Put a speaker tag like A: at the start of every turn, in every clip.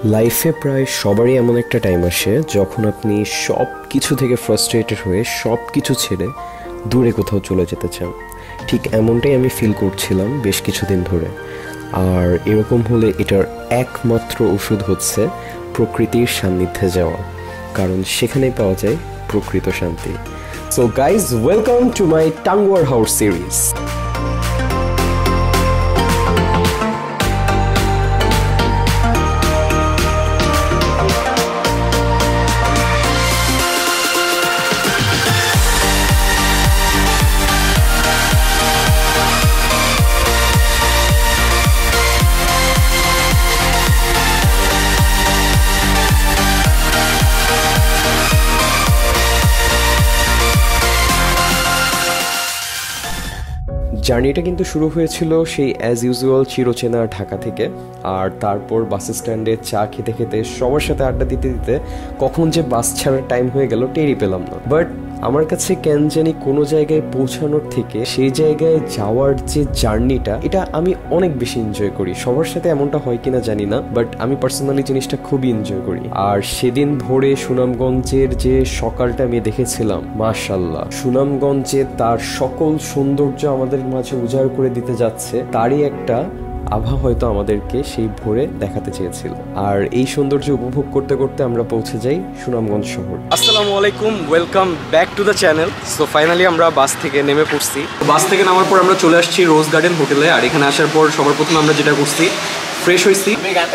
A: লাইফে প্রায় সবারই এমন একটা টাইম আসে যখন আপনি সব কিছু থেকে ফ্রাস্ট্রেটেড হয়ে সব কিছু ছেড়ে দূরে কোথাও চলে যেতে চান। ঠিক এমনটাই আমি ফিল করছিলাম বেশ কিছুদিন ধরে। আর এরকম হলে এটার একমাত্র ওষুধ হচ্ছে প্রকৃতির সান্নিধ্যে যাওয়া, কারণ সেখানেই পাওয়া যায় প্রকৃত শান্তি। So guys, welcome to my Tanguar house series. জার্নিটা কিন্তু শুরু হয়েছিল সেই অ্যাজ ইউজুয়াল চিরচেনা ঢাকা থেকে। আর তারপর বাস স্ট্যান্ডে চা খেতে খেতে সবার সাথে আড্ডা দিতে দিতে কখন যে বাস ছাড়ার টাইম হয়ে গেল টেরই পেলাম না। বাট আমার কাছে কেন জানি কোনো জায়গায় পৌঁছানোর থেকে সেই জায়গায় যাওয়ার যে জার্নিটা, এটা আমি অনেক বেশি এনজয় করি। সবার সাথে এমনটা হয় কিনা জানি না, বাট আমি পার্সোনালি জিনিসটা খুবই এনজয় করি। আর সেদিন ভোরে সুনামগঞ্জের যে সকালটা আমি দেখেছিলাম, মাশাআল্লাহ, সুনামগঞ্জে তার সকল সৌন্দর্য আমাদের মাঝে উজাড় করে দিতে যাচ্ছে, তারই একটা আভা হয়তো আমাদেরকে সেই ভোরে দেখাতে চেয়েছিল। আর এই সৌন্দর্য উপভোগ করতে করতে আমরা পৌঁছে যাই সুনামগঞ্জ শহর। আসসালামু আলাইকুম, welcome back to the channel. So finally আমরা বাস থেকে নেমে পড়ছি। বাস থেকে নামার পর আমরা চলে আসছি রোজ গার্ডেন হোটেলে। আর এখানে আসার পর সবার প্রথমে আমরা যেটা করছি, ফ্রেশ হয়েছি।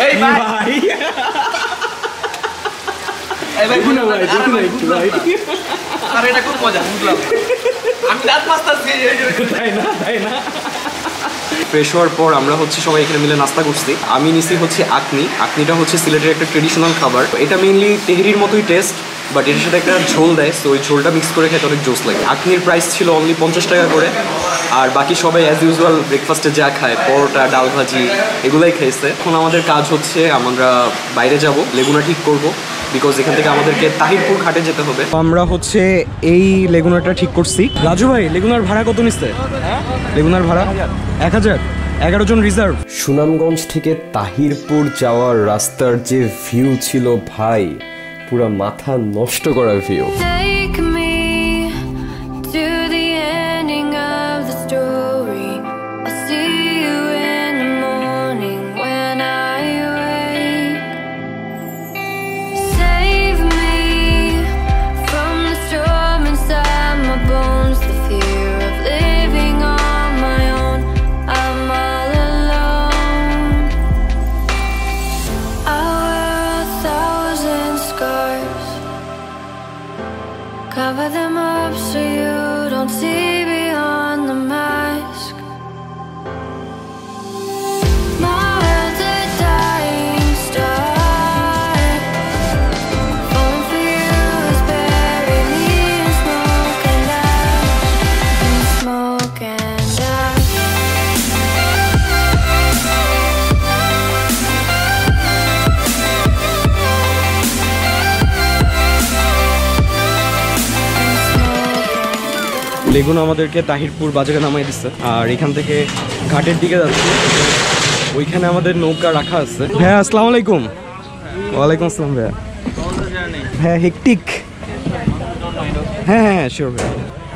A: ফ্রেশ হওয়ার পর আমরা সবাই এখানে মিলে নাস্তা করছি। আমি নিছি আকনিটা হচ্ছে সিলেটের একটা ট্রেডিশনাল খাবার। এটা মেইনলি তেহরির মতোই টেস্ট, বাট এটার সাথে একটা ঝোল দেয়, সো ওই ঝোলটা মিক্স করে খেতে অনেক জোস লাগে। আকনির প্রাইস ছিল অনলি 50 টাকা করে। আর বাকি সবাই অ্যাজ ইউজুয়াল ব্রেকফাস্টে যা খায়, পরোটা, ডাল ভাজি, এগুলাই খাইছে। এখন আমাদের কাজ হচ্ছে আমরা বাইরে যাব, লেগুনা ঠিক করব, বিকজ এখান থেকে আমাদেরকে তাহিরপুর ঘাটে যেতে হবে। আমরা এই লেগুনাটা ঠিক করছি। রাজু ভাই, লেগুনার ভাড়া কত নিচ্ছে? লেগুনার ভাড়া 1000, 11 জন রিজার্ভ। সুনামগঞ্জ থেকে তাহিরপুর যাওয়ার রাস্তার যে ভিউ ছিল ভাই, পুরা মাথা নষ্ট করা view.
B: Cover them up so you don't see beyond the mask. My world's a dying star. Falling for you is bury me in smoke and ash. In smoke and ash.
A: লেগুনা আমাদেরকে তাহিরপুর বাজারে নামাই দিচ্ছে। আর এখান থেকে ঘাটের দিকে যাচ্ছে, ওইখানে আমাদের নৌকা রাখা আছে। হ্যাঁ, আসসালামু আলাইকুম। ওয়ালাইকুম আসসালাম ভাইয়া। হ্যাঁ, হেকটিক। হ্যাঁ, শিওর ভাইয়া।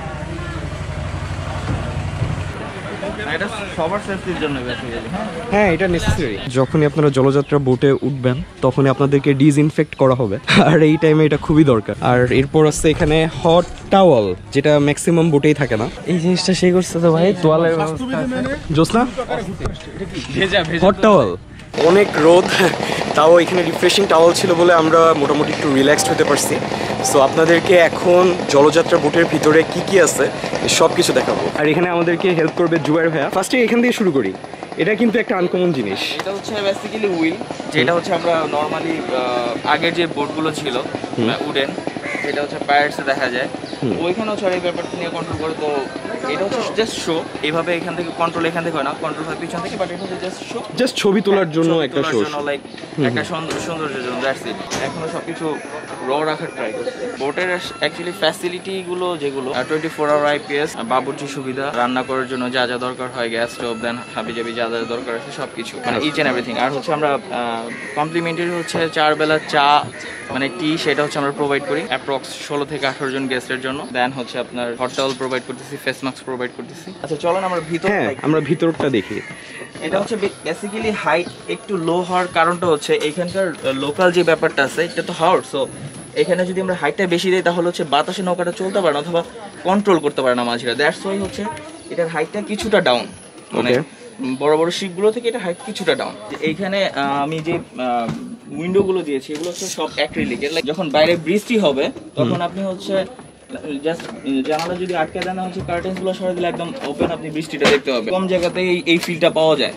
A: হ্যাঁ, এটা নেসেসারি। যখনই আপনারা জলযাত্রা বোটে উঠবেন তখনই আপনাদেরকে ডিসইনফেক্ট করা হবে, আর এই টাইমে এটা খুবই দরকার। আর এরপর আছে এখানে হট টাওয়াল, যেটা ম্যাক্সিমাম বোটেই থাকে না। এই জিনিসটা সেই করছে তো ভাই, তোয়ালের জোসনা হট টাওয়াল। অনেক রোদ, তাও এখানে রিফ্রেশিং টাওয়াল ছিল বলে আমরা মোটামুটি একটু রিল্যাক্সড হতে পারছি। সো আপনাদেরকে এখন জলযাত্রা বোটের ভিতরে কি কি আছে সব কিছু দেখাবো। আর এখানে আমাদেরকে হেল্প করবে জুয়ার ভাইয়া। ফার্স্টে এখান থেকে শুরু করি। এটা কিন্তু একটা আনকমন জিনিস।
C: এটা হচ্ছে বেসিক্যালি হুইল, যেটা হচ্ছে আমরা নর্মালি আগের যে বোটগুলো ছিল উডেন, যেটা হচ্ছে পাইরেটসে দেখা যায়, ওইখানে হচ্ছে আর এই ব্যাপারটা নিয়ে কন্ট্রোল করে। তো এটা হচ্ছে জাস্ট শো, এইভাবে এখান থেকে কন্ট্রোল, এখান থেকে হয় না, কন্ট্রোল হয় পিছন থেকে, বাট এটা হচ্ছে জাস্ট শো,
A: জাস্ট ছবি তোলার জন্য একটা শো,
C: লাইক একটা সৌন্দর্যের জন্য। That's it. এখনো সবকিছু র রাখার ট্রাই করছি। বোটের অ্যাকচুয়ালি ফ্যাসিলিটি গুলো যেগুলো 24 আওয়ার IPS, বাবুর্চি সুবিধা, রান্না করার জন্য যা যা দরকার হয়, গ্যাস স্টোভ, দেন হাবিজাবি যা যা দরকার আছে সবকিছু, মানে ইচ এন্ড এভরিথিং। আর হচ্ছে আমরা কমপ্লিমেন্টারি হচ্ছে 4 বেলা চা মানে টি, সেটা হচ্ছে আমরা প্রোভাইড করি অ্যাপ্রক্স 16 থেকে 18 জন গেস্টের জন্য। দেন হচ্ছে আপনার হট টাওয়েল প্রোভাইড করতেছি, ফেস মাস্ক প্রোভাইড করতেছি। আচ্ছা চলেন আমরা ভিতরে,
A: আমরা ভিতরটা দেখি।
C: এটা হচ্ছে বেসিক্যালি হাইট একটু লো হওয়ার কারণটা হচ্ছে এখানকার লোকাল যে ব্যাপারটা আছে, এটা তো হাওড়, সো এখানে যদি আমরা হাইটটা বেশি দিই তাহলে হচ্ছে বাতাসে নৌকাটা চলতে পারে না অথবা কন্ট্রোল করতে পারে না মাঝিরা। দ্যাটস ওয়াই হচ্ছে এটার হাইটটা কিছুটা ডাউন, মানে বড় বড় শিপগুলো থেকে এটা হাইট কিছুটা ডাউন। এইখানে আমি যে উইন্ডোগুলো দিয়েছি এগুলো হচ্ছে সব অ্যাক্রিলিকের, লাইক যখন বাইরে বৃষ্টি হবে তখন আপনি হচ্ছে জাস্ট জানালা যদি আটকে দেন হচ্ছে কার্টেন্স গুলো সরাই দিলে একদম ওপেন আপনি বৃষ্টিটা দেখতে হবে। কম জায়গাতে এই ফিলটা পাওয়া যায়,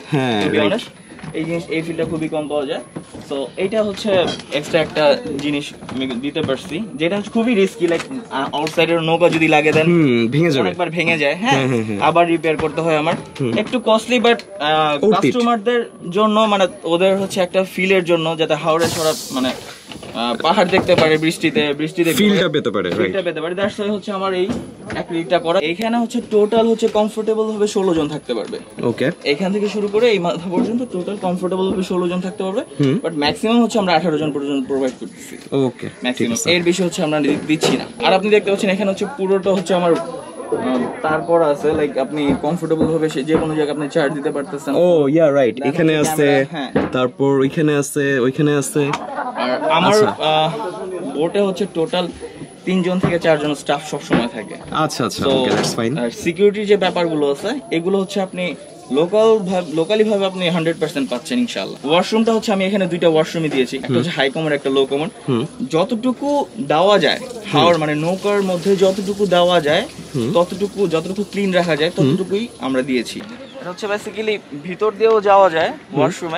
C: এই জিনিস এই ফিলটা খুবই কম পাওয়া যায়। তো এইটা হচ্ছে এক্সট্রা একটা জিনিস আমি দিতে পারছি, যেটা খুবই রিস্কি, লাইক আউটসাইডের নৌকা যদি লাগে দেন ভেঙে যাবে, অনেকবার ভেঙে যায়, হ্যাঁ আবার রিপেয়ার করতে হয় আমার, একটু কস্টলি, বাট কাস্টমারদের জন্য মানে ওদের হচ্ছে একটা ফিলের জন্য, যাতে হাওড়ে সরা মানে পাহাড় দেখতে পারে, বৃষ্টিতে ফিলটা পেতে পারে। দ্যাটস ওয়াই হচ্ছে আমার এই অ্যাক্রিলিকটা করা। এখানে হচ্ছে টোটাল হচ্ছে কমফোর্টেবল ভাবে 16 জন থাকতে পারবে। ওকে, এখান থেকে শুরু করে এই মাথা পর্যন্ত টোটাল কমফোর্টেবল ভাবে 16 জন থাকতে পারবে, বাট ম্যাক্সিমাম হচ্ছে আমরা 18 জন পর্যন্ত প্রোভাইড করতেছি। ওকে, ম্যাক্সিমাম, এর বেশি হচ্ছে আমরা দিচ্ছি না। আর আপনি দেখতে পাচ্ছেন এখানে হচ্ছে পুরোটা হচ্ছে আমার তারপর আছে, লাইক আপনি কমফোর্টেবল ভাবে যে কোনো জায়গায় আপনি চার্জ দিতে পারতেছেন।
A: ও ইয়া রাইট, এখানে আছে, তারপর ওইখানে আছে, ওইখানে আছে।
C: আর আমার বোটে হচ্ছে টোটাল 3 জন থেকে 4 জন স্টাফ সব সময় থাকে। আচ্ছা আচ্ছা, ওকে দ্যাটস ফাইন। আর সিকিউরিটি যে ব্যাপারগুলো আছে এগুলো হচ্ছে আপনি লোকালি ভাবে আপনি 100% পাচ্ছেন ইনশাআল্লাহ। ওয়াশরুমটা হচ্ছে আমি এখানে দুইটা ওয়াশরুমই দিয়েছি, একটা হচ্ছে হাই কমন, একটা লো কমন। যতটুকু দেওয়া যায় হাওড় মানে নৌকার মধ্যে যতটুকু দেওয়া যায় ততটুকু, যতটুকু ক্লিন রাখা যায় ততটুকুই আমরা দিয়েছি। এটা হচ্ছে বেসিক্যালি ভিতর দিয়েও যাওয়া যায় ওয়াশরুমে,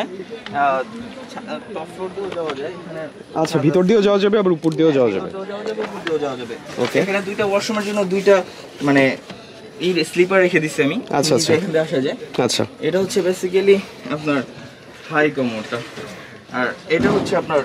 C: টপ ফ্লোর দিয়েও যাওয়া যায় এখানে।
A: আচ্ছা, ভিতর দিয়েও যাওয়া যাবে আবার উপর দিয়েও যাওয়া যাবে।
C: উপর দিয়েও যাওয়া যাবে। ওকে, এখানে দুইটা ওয়াশরুমের জন্য দুইটা মানে এই স্লিপার রেখে দিচ্ছি আমি। আচ্ছা আচ্ছা, এখানে আসা যায়। আচ্ছা, এটা হচ্ছে বেসিক্যালি আপনার হাই কমোডটা, আর এটা হচ্ছে আপনার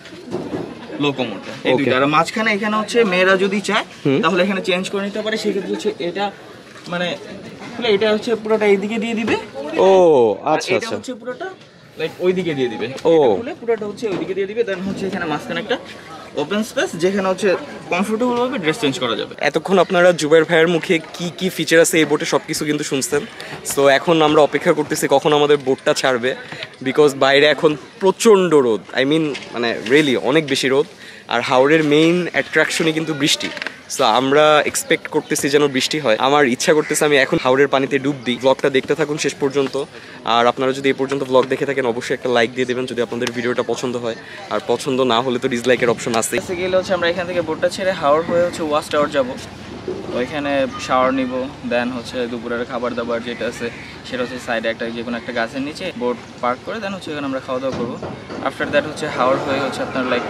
C: লো কমোডটা, এই দুইটা। আর মাঝখানে এখানে হচ্ছে মেয়েরা যদি চায় তাহলে এখানে চেঞ্জ করে নিতে পারে, সেক্ষেত্রে হচ্ছে এটা মানে এটা হচ্ছে পুরোটা এইদিকে দিয়ে দিবে। ও আচ্ছা আচ্ছা, এটা হচ্ছে পুরোটা লাইক ওইদিকে দিয়ে দিবে। ও পুরোটা হচ্ছে ওইদিকে দিয়ে দিবে। দেন হচ্ছে এখানে মাঝখানে একটা ওপেন স্পেস, যেখানে হচ্ছে কমফোর্টেবল ভাবে ড্রেস চেঞ্জ করা যাবে। এতক্ষণ আপনারা জুবাইর ভাইয়ের মুখে কি কি ফিচার আছে এই বোটে সবকিছু কিন্তু শুনছেন। সো এখন আমরা অপেক্ষা করতেছি কখন আমাদের বোটটা ছাড়বে, বিকজ বাইরে এখন প্রচণ্ড রোদ, আই মিন মানে রিয়েলি অনেক বেশি রোদ। আর হাওড়ের মেইন অ্যাট্রাকশনই কিন্তু বৃষ্টি। সো আমরা এক্সপেক্ট করতেছি যেন বৃষ্টি হয়। আমার ইচ্ছা করতেছে আমি এখন হাওড়ের পানিতে ডুব দিই। ব্লগটা দেখতে থাকুন শেষ পর্যন্ত। আর আপনারা যদি এই পর্যন্ত ব্লগ দেখে থাকেন অবশ্যই একটা লাইক দিয়ে দেবেন যদি আপনাদের ভিডিওটা পছন্দ হয়, আর পছন্দ না হলে তো ডিসলাইকের অপশন আছে। গেলে হচ্ছে আমরা এখান থেকে বোটটা ছেড়ে হাওড় হয়ে হচ্ছে ওয়াচ টাওয়ার যাবো, ওইখানে শাওয়ার নিব। দেন হচ্ছে দুপুরের খাবার দাবার যেটা আছে সেটা হচ্ছে সাইডে একটা যে কোনো একটা গাছের নিচে বোট পার্ক করে দেন হচ্ছে এখানে আমরা খাওয়া দাওয়া করবো। আফটার দ্যাট হচ্ছে হাওড় হয়ে হচ্ছে আপনার লাইক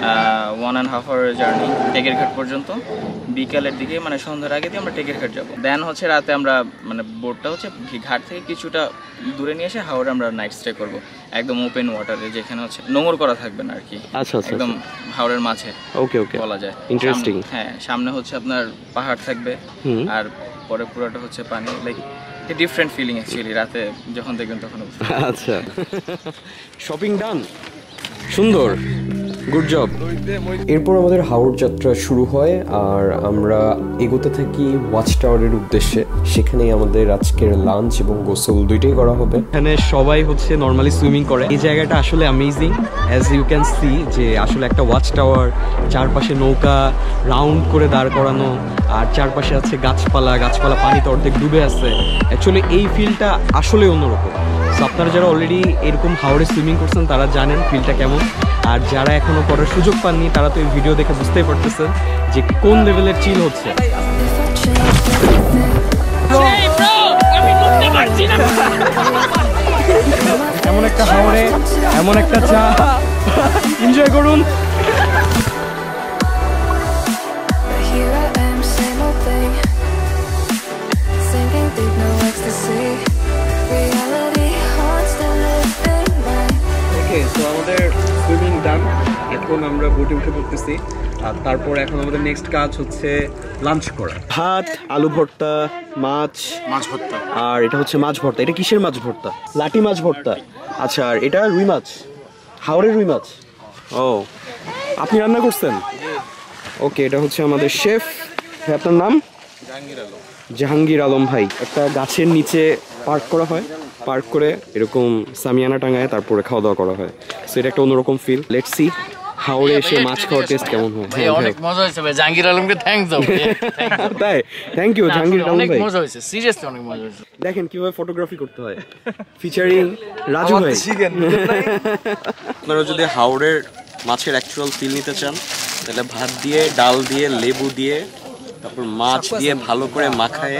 C: 1.5 আওয়ার জার্নি টেকের ঘাট পর্যন্ত। বিকালের দিকে মানে সন্ধ্যার আগে দিয়ে আমরা টেকের ঘাট যাবো। দেন হচ্ছে রাতে আমরা মানে বোটটা হচ্ছে ঘাট থেকে কিছুটা দূরে নিয়ে এসে হাওড়ে আমরা নাইট স্টে করবো, একদম ওপেন ওয়াটারে, যেখানে হচ্ছে নোংর করা থাকবে না আর কি। আচ্ছা আচ্ছা, একদম হাওড়ের মাঝে। ওকে ওকে, বলা যায় ইন্টারেস্টিং। হ্যাঁ, সামনে হচ্ছে আপনার পাহাড় থাকবে আর পরে পুরোটা হচ্ছে পানি, লাইক ডিফারেন্ট ফিলিং অ্যাকচুয়ালি রাতে যখন দেখবেন তখন। আচ্ছা,
A: শপিং ডান, সুন্দর, গুড জব। এরপর আমাদের হাওড় যাত্রা শুরু হয় আর আমরা এগোতে থাকি ওয়াচ টাওয়ারের উদ্দেশ্যে। সেখানেই আমাদের আজকের লাঞ্চ এবং গোসল দুইটাই করা হবে। এখানে সবাই হচ্ছে নর্মালি সুইমিং করে। এই জায়গাটা আসলে amazing, as you can see যে আসলে একটা ওয়াচ টাওয়ার, চারপাশে নৌকা রাউন্ড করে দাঁড় করানো, আর চারপাশে আছে গাছপালা, গাছপালা পানিতে অর্ধেক ডুবে আছে। অ্যাকচুয়ালি এই ফিলটা আসলে অন্যরকম। সো আপনারা যারা অলরেডি এরকম হাওড়ে সুইমিং করছেন তারা জানেন ফিলটা কেমন, আর যারা এখনো করার সুযোগ পাননি তারা তো এই ভিডিও দেখে বুঝতেই পারতেছেন যে কোন লেভেলের চিল হচ্ছে। এমন একটা হাওড়ে এমন একটা চা এনজয় করুন।
D: উঠে পড়তেছি। আর তারপর এখন আমাদের নেক্সট কাজ হচ্ছে লাঞ্চ করা।
A: ভাত, আলু ভর্তা, মাছ
E: ভর্তা।
A: আর এটা হচ্ছে মাছ ভর্তা। এটা কিসের মাছ ভর্তা? লাটি মাছ ভর্তা। আচ্ছা, আর এটা রুই মাছ, হাওড়ের রুই মাছ। ও, আপনি রান্না করছেন? ওকে, এটা হচ্ছে আমাদের শেফ। ভাই, আপনার নাম? জাহাঙ্গীর আলম ভাই। একটা গাছের নিচে পার্ক করা হয়, পার্ক করে এরকম সামিয়ানা টাঙায় তারপরে খাওয়া দাওয়া করা হয়। সো এটা একটা অন্যরকম ফিল। লেটস সি হাওড়ে এসে মাছ খাওয়ার টেস্ট কেমন হয়।
E: ভাই অনেক মজা হয়েছে ভাই, জাহাঙ্গীর আলমকে থ্যাঙ্কস দাও।
A: তাই, থ্যাংক ইউ জাহাঙ্গীর আলম ভাই।
E: অনেক মজা হয়েছে, সিরিয়াসলি অনেক মজা হয়েছে।
A: দেখেন কিভাবে ফটোগ্রাফি করতে হয়, ফিচারিং রাজু ভাই। আপনারা যদি হাওড়ের মাছের অ্যাকচুয়াল ফিল নিতে চান তাহলে ভাত দিয়ে, ডাল দিয়ে, লেবু দিয়ে, তারপর মাছ দিয়ে ভালো করে মাখায়ে,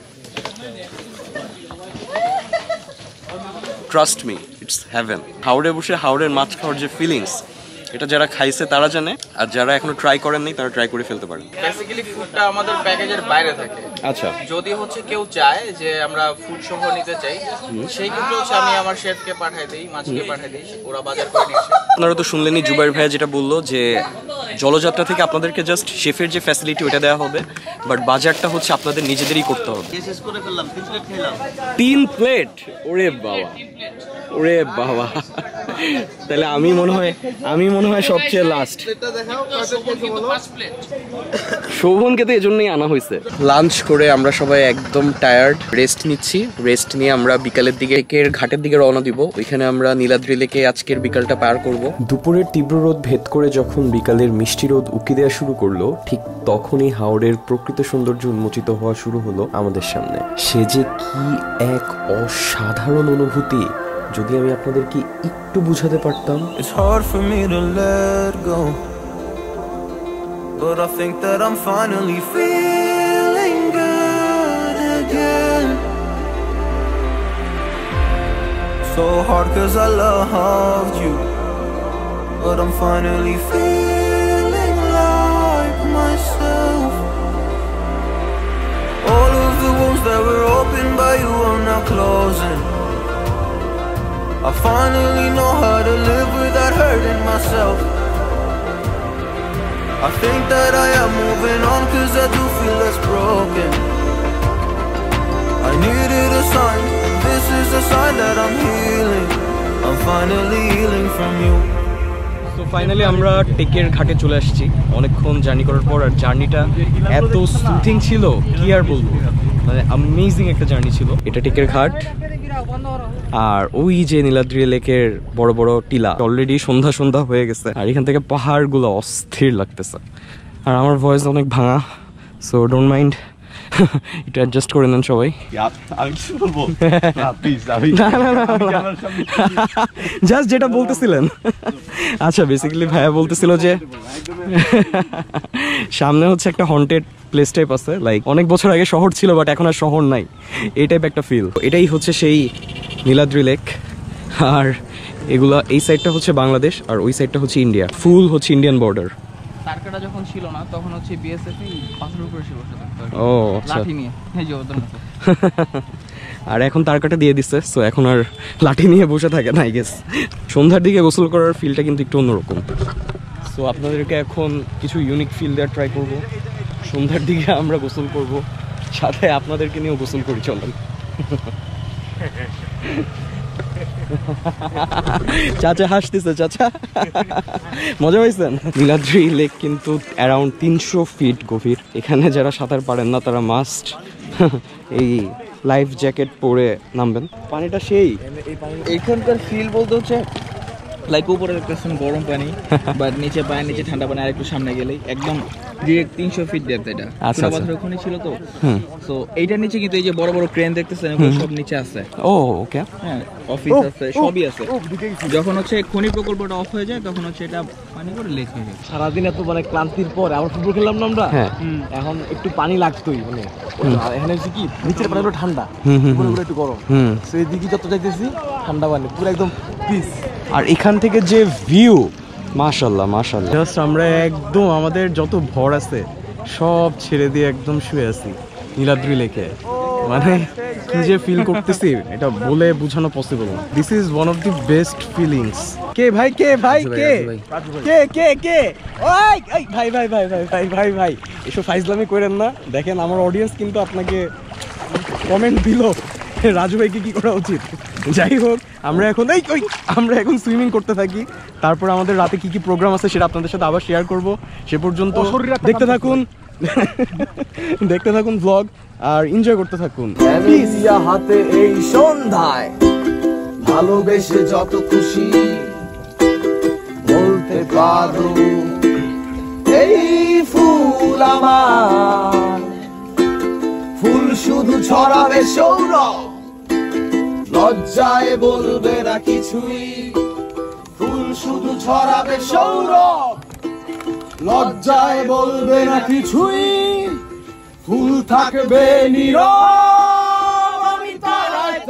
A: ট্রাস্ট মি, ইটস হেভেন। হাওড়ে বসে হাওড়ের মাছ খাওয়ার যে ফিলিংস, এটা যারা খাইছে তারা জানে, আর যারা এখনো ট্রাই করেন নাই তারা ট্রাই করে ফেলতে পারেন।
C: বেসিক্যালি ফুডটা আমাদের প্যাকেজের বাইরে থাকে।
A: আচ্ছা,
C: যদি হচ্ছে কেউ চায় যে আমরা ফুড সহ নিতে চাই, সেই ক্ষেত্রে হচ্ছে আমি আমার শেফকে পাঠাই দিই, মাছকে পাঠাই দিই, ওরা বাজার করে নিয়ে আসে।
A: আপনারা তো শুনলেনই জুবাইর ভাইয়া যেটা বললো যে জলযাত্রা থেকে আপনাদেরকে জাস্ট শেফের যে ফ্যাসিলিটি ওটা দেওয়া হবে, বাট বাজারটা হচ্ছে আপনাদের নিজেদেরই করতে হবে।
C: শেষ করে ফেললাম, 3 প্লেট খেলাম।
A: 3 প্লেট? ওরে বাবা, ওরে বাবা। তাহলে আমি মনে হয় সবচেয়ে লাস্ট। শোভনকে তো এজন্যই আনা হয়েছে। লাঞ্চ করে আমরা সবাই একদম টায়ার্ড, রেস্ট নিচ্ছি। রেস্ট নিয়ে আমরা বিকালের দিকে ঘাটের দিকে রওনা দিব। ওইখানে আমরা নীলাদ্রি লেকে আজকের বিকালটা পার করব। দুপুরের তীব্র রোদ ভেদ করে যখন বিকালের মিষ্টি রোদ উকি দেওয়া শুরু করলো, ঠিক তখনই হাওড়ের প্রকৃত সৌন্দর্য উন্মোচিত হওয়া শুরু হলো আমাদের সামনে। সে যে কি এক অসাধারণ অনুভূতি, যদি আমি আপনাদেরকে একটু বুঝাতে পারতাম।
F: It's hard for me to let go, but I think that I'm finally feeling good again. So hard 'cause I loved you, but I'm finally feeling like myself. All of the wounds that were opened by you are now closing. I finally know how to live without hurting myself. I think that I am moving on 'cause I do feel less broken. I needed a sign, this is a sign that I'm healing. I'm finally healing from you.
A: তো finally আমরা টেকের ঘাটে চলে আসছি অনেকক্ষণ journey করার পর। আর জার্নিটা এত সুথিং ছিল, কি আর বলবো, মানে অ্যামেজিং একটা জার্নি ছিল। এটা টেকের ঘাট, আর ওই যে নীলাদ্রি লেকের বড় বড় টিলা। অলরেডি সন্ধ্যা হয়ে গেছে, আর এখান থেকে পাহাড়গুলো অস্থির লাগতেছে। আর আমার ভয়েস অনেক ভাঙা, সো ডোন্ট মাইন্ড, এটা অ্যাডজাস্ট করে নেন সবাই। জাস্ট যেটা বলতেছিলেন। আচ্ছা, বেসিক্যালি ভাইয়া বলতেছিল যে সামনে হচ্ছে একটা হন্টেড প্লেস টাইপ আছে, লাইক অনেক বছর আগে শহর ছিল বাট এখন আর শহর নাই, এই টাইপ একটা ফিল। এটাই হচ্ছে সেই নীলাদ্রি লেক। আর এগুলা, এই সাইডটা হচ্ছে বাংলাদেশ আর ওই সাইডটা হচ্ছে ইন্ডিয়া, ফুল হচ্ছে ইন্ডিয়ান বর্ডার।
C: তারকাটা যখন ছিল না তখন হচ্ছে বিএসএফ পাথরের উপরে ছিল,
A: ও আচ্ছা,
C: লাঠি নিয়ে এই যে ওদের মতো।
A: আর এখন তারকাটা দিয়ে দিচ্ছে, সো এখন আর লাঠি নিয়ে বসে থাকে না। আই গেস সন্ধ্যার দিকে গোসল করার ফিলটা কিন্তু একটু অন্যরকম। সো আপনাদেরকে এখন কিছু ইউনিক ফিল দেওয়ার ট্রাই করব। সন্ধ্যার দিকে আমরা গোসল করব, সাথে আপনাদেরকে নিয়েও গোসল করি, চলেন। চাচা হাসতেছে, চাচা মজা পাইছেন? নীলাদ্রি লেক কিন্তু অ্যারাউন্ড 300 ফিট গভীর। এখানে যারা সাঁতার পারেন না তারা মাস্ট এই লাইফ জ্যাকেট পরে নামবেন। পানিটা সেই,
C: এখানকার ফিল বলতে হচ্ছে লাইক উপরে দেখতেছেন গরম পানি, বাট নিচে পায়ের নিচে ঠান্ডা পানি। আর একটু সামনে গেলেই একদম ডিরেক্ট 300 ফিট ডেপথ। এটা
A: আচ্ছা,
C: পাথরের ওখানে ছিল তো। সো এইটার নিচে কিন্তু এই যে বড় বড় ক্রেন দেখতেছেন, এগুলো সব নিচে আছে।
A: ও ওকে,
C: হ্যাঁ, অফিস আছে, সবই আছে। যখন হচ্ছে খনি প্রকল্পটা অফ হয়ে যায় তখন হচ্ছে এটা পানি করে লেক হয়ে যায়।
G: সারাদিন এত মানে ক্লান্তির পর আবার ফুটবল খেললাম না আমরা, এখন একটু পানি লাগতোই। মানে এখানে হচ্ছে কি নিচের পানি ঠান্ডা, উপরে একটু গরম, সেই দিকে যত যাইতেছি ঠান্ডা পানি পুরো একদম পিস।
A: আর এখান থেকে যে ভিউ, মাশাআল্লাহ মাশাআল্লাহ। জাস্ট আমরা একদম আমাদের যত ভর আছে সব ছেড়ে দিয়ে একদম শুয়ে আছি নীলাদ্রি লেকে। মানে
G: কি যে ফিল করতেছি এটা বলে বোঝানো পসিবল না। This is one of the best feelings. কে ভাই কে ভাই কে কে কে কে ওই এই ভাই ভাই ভাই ভাই ভাই ভাই ভাই এসব ফাইজলামি করেন না। দেখেন আমার অডিয়েন্স কিন্তু আপনাকে কমেন্ট দিল রাজু ভাইকে কি করা উচিত। যাই হোক আমরা এখন সুইমিং করতে থাকি, তারপর আমাদের রাতে কি কি প্রোগ্রাম আছে সেটা আপনাদের সাথে আবার শেয়ার করব। সে পর্যন্ত দেখতে থাকুন ভ্লগ আর এনজয় করতে থাকুন।
F: হাতে এই সন্ধ্যায় ভালোবেসে যত খুশি বলতে পারো এই ফুল আমার, ফুল শুধু ছড়াবে সৌরভ, লজ্জায় বলবে না কিছুই, ফুল শুধু ছড়াবে সৌরভ, লজ্জায় বলবে না কিছুই, ফুল থাকবে নীরব, আমি তারায়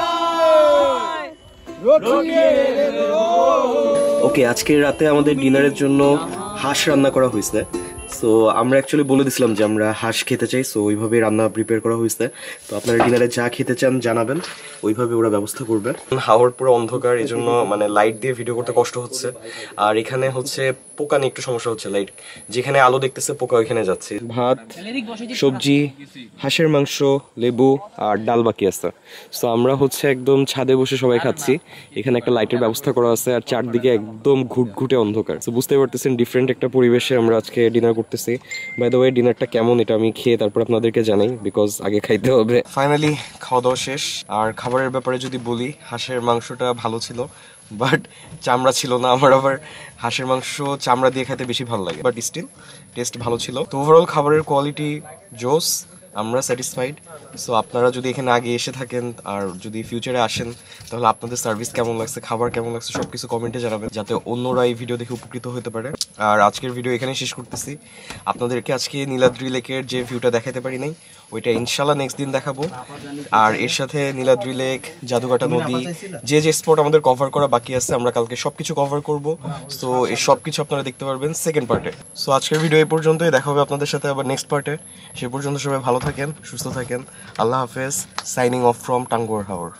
F: তারায় রটিয়ে দেব।
A: ওকে, আজকের রাতে আমাদের ডিনারের জন্য হাঁস রান্না করা হয়েছে। সো আমরা অ্যাকচুয়ালি বলে দিছিলাম যে আমরা হাঁস খেতে চাই, সো ওইভাবে রান্না প্রিপেয়ার করা হয়েছে। তো আপনারা ডিনারে যা খেতে চান জানাবেন, ওইভাবে ওরা ব্যবস্থা করবে। হাওয়ার পুরো অন্ধকার, এই জন্য মানে লাইট দিয়ে ভিডিও করতে কষ্ট হচ্ছে। আর এখানে হচ্ছে পোকা নিয়ে একটু সমস্যা হচ্ছে, লাইট যেখানে আলো দেখতেছে পোকা ওইখানে যাচ্ছে। ভাত, সবজি, হাঁসের মাংস, লেবু আর ডাল বাকি আছে। সো আমরা হচ্ছে একদম ছাদে বসে সবাই খাচ্ছি। এখানে একটা লাইটের ব্যবস্থা করা আছে আর চারদিকে একদম ঘুটঘুটে অন্ধকার। সো বুঝতে পারতেছেন ডিফারেন্ট একটা পরিবেশে আমরা আজকে ডিনার করতেছি। বাই দ্য ওয়ে ডিনারটা কেমন এটা আমি খেয়ে তারপর আপনাদেরকে জানাই, বিকজ আগে খাইতে হবে। ফাইনালি খাওয়া দাওয়া শেষ। আর খাবারের ব্যাপারে যদি বলি, হাঁসের মাংসটা ভালো ছিল, বাট চামড়া ছিল না। আমার আবার হাঁসের মাংস চামড়া দিয়ে খেতে বেশি ভালো লাগে, বাট স্টিল টেস্ট ভালো ছিল। তো ওভারঅল খাবারের কোয়ালিটি জোস, আমরা স্যাটিসফাইড। সো আপনারা যদি এখানে আগে এসে থাকেন আর যদি ফিউচারে আসেন, তাহলে আপনাদের সার্ভিস কেমন লাগছে, খাবার কেমন লাগছে সব কিছু কমেন্টে জানাবেন, যাতে অন্যরা এই ভিডিও দেখে উপকৃত হতে পারে। আর আজকের ভিডিও এখানে শেষ করতেছি। আপনাদেরকে আজকে নীলাদ্রি লেকের যে ভিউটা দেখাতে পারি নাই, ওইটা ইনশাল্লাহ নেক্সট দিন দেখাবো। আর এর সাথে নীলাদ্রি লেক, জাদুকাটা নদী, যে যে স্পট আমাদের কভার করা বাকি আছে, আমরা কালকে সবকিছু কভার করব। সো এই সব কিছু আপনারা দেখতে পারবেন সেকেন্ড পার্টে। সো আজকের ভিডিও এই পর্যন্তই, দেখা হবে আপনাদের সাথে আবার নেক্সট পার্টে। সে পর্যন্ত সবাই ভালো থাকেন, সুস্থ থাকেন। আল্লাহ হাফেজ। Signing off from Tanguar Haor.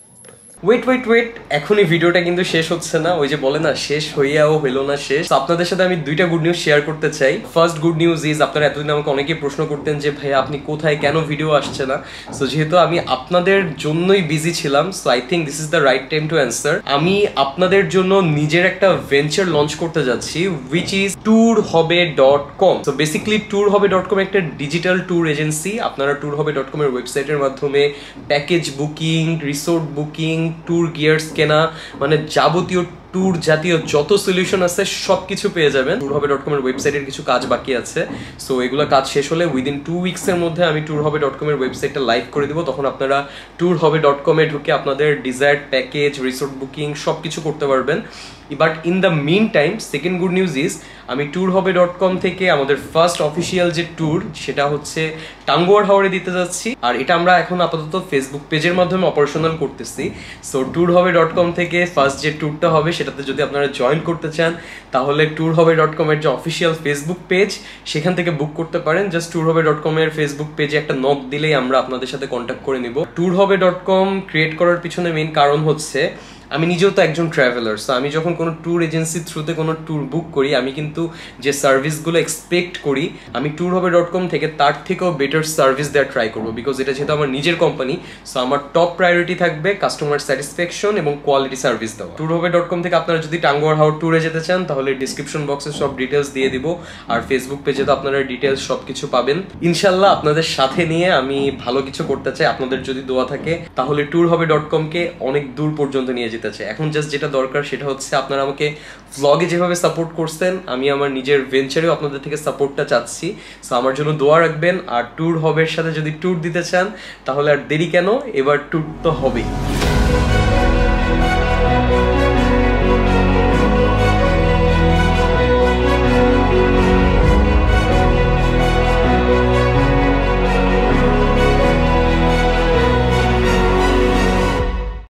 A: Wait, এখনই ভিডিওটা কিন্তু শেষ হচ্ছে না। ওই যে বলে না, শেষ হইয়াও হইলো না শেষ। আপনাদের সাথে আমি দুইটা গুড নিউজ শেয়ার করতে চাই। ফার্স্ট গুড নিউজ ইজ, আপনারা এতদিন আমাকে অনেকেই প্রশ্ন করতেন যে ভাই আপনি কোথায়, কেন ভিডিও আসছে না। সো যেহেতু আমি আপনাদের জন্যই বিজি ছিলাম, so I think this is the right time to answer. আমি আপনাদের জন্য নিজের একটা ভেঞ্চার লঞ্চ করতে যাচ্ছি, which is tourhobe.com। So basically tourhobe.com একটা ডিজিটাল ট্যুর এজেন্সি। আপনারা tourhobe.com এর ওয়েবসাইটের মাধ্যমে package booking, resort booking, tour gears কেনা, মানে যাবতীয় ট্যুর জাতীয় যত সলিউশন আছে সব কিছু পেয়ে যাবেন। tourhobe.com এর ওয়েবসাইটের কিছু কাজ বাকি আছে। সো এগুলো কাজ শেষ হলে উইদিন 2 উইকসের মধ্যে আমি tourhobe.com এর ওয়েবসাইটটা লাইভ করে দিব। তখন আপনারা tourhobe.com এ ঢুকে আপনাদের ডিজায়ার্ড প্যাকেজ, রিসোর্ট বুকিং সব কিছু করতে পারবেন। But in the mean time, second good news is, আমি tourhobe.com থেকে আমাদের ফার্স্ট অফিসিয়াল যে ট্যুর, সেটা হচ্ছে টাঙ্গুয়ার হাওরে দিতে যাচ্ছি। আর এটা আমরা এখন আপাতত ফেসবুক পেজের মাধ্যমে অপারেশনাল করতেছি। সো tourhobe.com থেকে ফার্স্ট যে ট্যুরটা হবে, সেটাতে যদি আপনারা জয়েন করতে চান, তাহলে tourhobe.com এর যে অফিসিয়াল ফেসবুক পেজ, সেখান থেকে বুক করতে পারেন। জাস্ট tourhobe.com এর ফেসবুক পেজে একটা নক দিলেই আমরা আপনাদের সাথে কন্ট্যাক্ট করে নিব। tourhobe.com ক্রিয়েট করার পিছনে মেইন কারণ হচ্ছে, আমি নিজেও তো একজন ট্রাভেলার। সো আমি যখন কোনো ট্যুর এজেন্সির থ্রুতে কোনো ট্যুর বুক করি, আমি কিন্তু যে সার্ভিসগুলো এক্সপেক্ট করি, আমি tourhobe.com থেকে তার থেকেও বেটার সার্ভিস দেওয়ার ট্রাই করবো। বিকজ এটা যেহেতু আমার নিজের কোম্পানি, সো আমার টপ প্রায়োরিটি থাকবে কাস্টমার স্যাটিসফ্যাকশন এবং কোয়ালিটি সার্ভিস দেওয়া। tourhobe.com থেকে আপনারা যদি টাঙ্গুয়ার হাওর ট্যুরে যেতে চান, তাহলে ডিসক্রিপশন বক্সে সব ডিটেলস দিয়ে দিব। আর ফেসবুক পেজে তো আপনারা ডিটেলস সব কিছু পাবেন। ইনশাল্লাহ আপনাদের সাথে নিয়ে আমি ভালো কিছু করতে চাই। আপনাদের যদি দোয়া থাকে, তাহলে tourhobe.com কে অনেক দূর পর্যন্ত নিয়ে যেতে চাই। এখন জাস্ট যেটা দরকার সেটা হচ্ছে, আপনারা আমাকে ভ্লগে যেভাবে সাপোর্ট করছেন, আমি আমার নিজের ভেঞ্চারেও আপনাদের থেকে সাপোর্টটা চাচ্ছি। সো আমার জন্য দোয়া রাখবেন। আর tourhobe-এর সাথে যদি ট্যুর দিতে চান, তাহলে আর দেরি কেন, এবার ট্যুর তো হবেই।